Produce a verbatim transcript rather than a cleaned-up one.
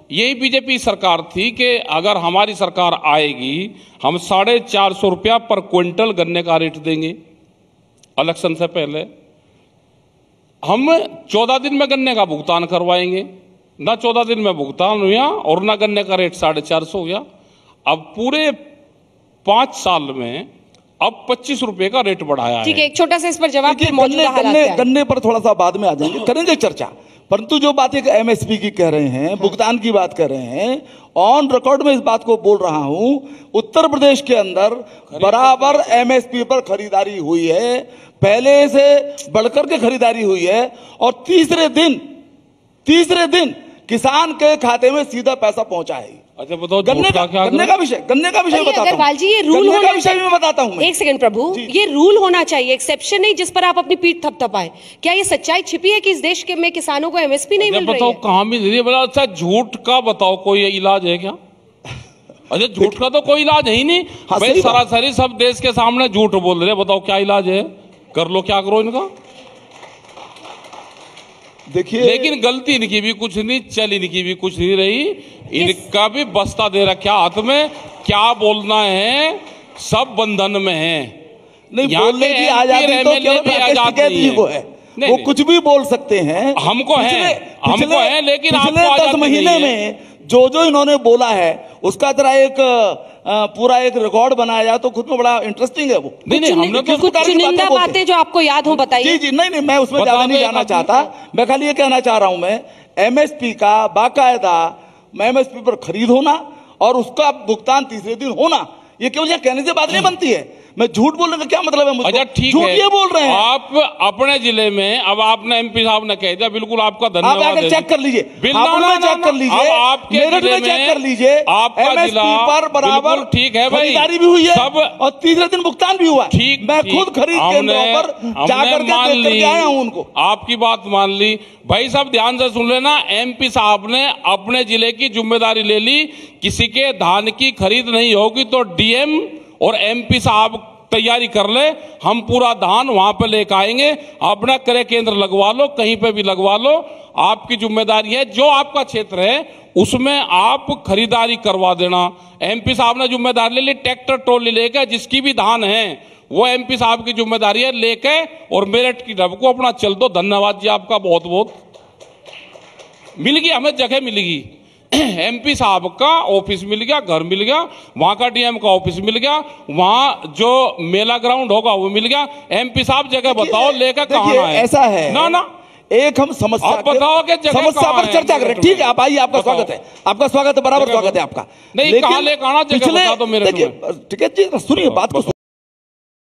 यही बीजेपी सरकार थी कि अगर हमारी सरकार आएगी हम साढ़े चार सौ रुपया पर क्विंटल गन्ने का रेट देंगे। इलेक्शन से पहले हम चौदह दिन में गन्ने का भुगतान करवाएंगे। ना चौदह दिन में भुगतान हुआ और ना गन्ने का रेट साढ़े चार सौ हुआ। अब पूरे पांच साल में अब पच्चीस रुपए का रेट बढ़ाया है। ठीक है, एक छोटा सा इस पर जवाब। गन्ने, गन्ने, गन्ने पर थोड़ा सा बाद में आ जाएंगे, करेंगे चर्चा। परंतु जो बात एक एमएसपी की कह रहे हैं, भुगतान की बात कर रहे हैं, ऑन रिकॉर्ड में इस बात को बोल रहा हूं, उत्तर प्रदेश के अंदर बराबर एमएसपी पर खरीदारी हुई है, पहले से बढ़कर के खरीदारी हुई है और तीसरे दिन तीसरे दिन किसान के खाते में सीधा पैसा पहुंचा है। अच्छा बताओ, गन्ने का गन्ने का विषय गन्ने का विषय बताता अग्रवाल जी, ये रूल होना चाहिए, मैं बताता हूं। एक सेकंड प्रभु, ये रूल होना चाहिए, एक्सेप्शन नहीं जिस पर आप अपनी पीठ थपथपाएं। क्या ये सच्चाई छिपी है कि इस देश के में किसानों को एमएसपी नहीं मिल रही है? बताओ कहां मिल रही है? बताओ। अच्छा झूठ का बताओ, कोई इलाज है क्या? अच्छा झूठ का तो कोई इलाज है ही नहीं भाई। सरासरी सब देश के सामने झूठ बोल रहे, बताओ क्या इलाज है? कर लो, क्या करो इनका। देखिए, लेकिन गलती इनकी भी कुछ नहीं, चल इनकी भी कुछ नहीं रही, इनका भी बस्ता दे रखा हाथ में। क्या बोलना है, सब बंधन में है। नहीं बोलने की आजादी तो केवल राकेश जी को है, वो कुछ भी बोल सकते हैं। हमको है, हमको है, लेकिन पिछले दस महीने में जो जो इन्होंने बोला है उसका जरा एक पूरा एक रिकॉर्ड बनाया जाए तो खुद में बड़ा इंटरेस्टिंग है वो। नहीं नहीं, हमने तो कुछ चुनिंदा बातें जो आपको याद हो बताइए। जी जी, नहीं नहीं, मैं उसमें ज्यादा नहीं जाना चाहता। मैं खाली ये कहना चाह रहा हूं, मैं एमएसपी का बाकायदा एमएसपी पर खरीद होना और उसका भुगतान तीसरे दिन होना, ये केवल कहने से बात नहीं बनती है। मैं झूठ बोलने का क्या मतलब है मुझको? अच्छा ठीक है, झूठ ये बोल रहे हैं आप अपने जिले में। अब आपने एमपी साहब ने कह दिया, बिल्कुल आपका धन्यवाद। आप आकर चेक कर लीजिए, हापुड़ में चेक कर लीजिए, मेरठ में चेक कर लीजिए, एमएसपी पर बराबर ठीक है भाई, खरीदारी भी हुई है और तीसरे दिन भुगतान भी हुआ। ठीक, मैं खुद खरीद केंद्रों पर जाकर के देख करके आया हूं उनको। आपकी बात मान ली भाई। सब ध्यान से सुन लेना, एमपी साहब ने अपने जिले की जिम्मेदारी ले ली। किसी के धान की खरीद नहीं होगी तो डीएम और एमपी साहब तैयारी कर ले, हम पूरा धान वहां पे लेकर आएंगे। अपना क्रय केंद्र लगवा लो, कहीं पे भी लगवा लो, आपकी जिम्मेदारी है। जो आपका क्षेत्र है उसमें आप खरीदारी करवा देना। एमपी साहब ने जिम्मेदारी ले ली, ट्रैक्टर ट्रॉली लेकर जिसकी भी धान है वो एमपी साहब की जिम्मेदारी है, लेके और मेरठ की ढब को अपना चल दो। धन्यवाद जी आपका, बहुत बहुत मिल गया, हमें जगह मिलेगी। एमपी साहब का ऑफिस मिल गया, घर मिल गया, वहां का डीएम का ऑफिस मिल गया, वहां जो मेला ग्राउंड होगा वो मिल गया। एमपी साहब जगह बताओ, लेकर कहां है? ऐसा है ना ना, एक हम समस्या आप बताओ कि समस्या पर चर्चा करें। ठीक है, आप आइए, आपका स्वागत है, आपका स्वागत है, बराबर स्वागत है आपका। नहीं कहां लेकर आना, जगह बता दो मेरे को। ठीक है जी, सुनिए बात को।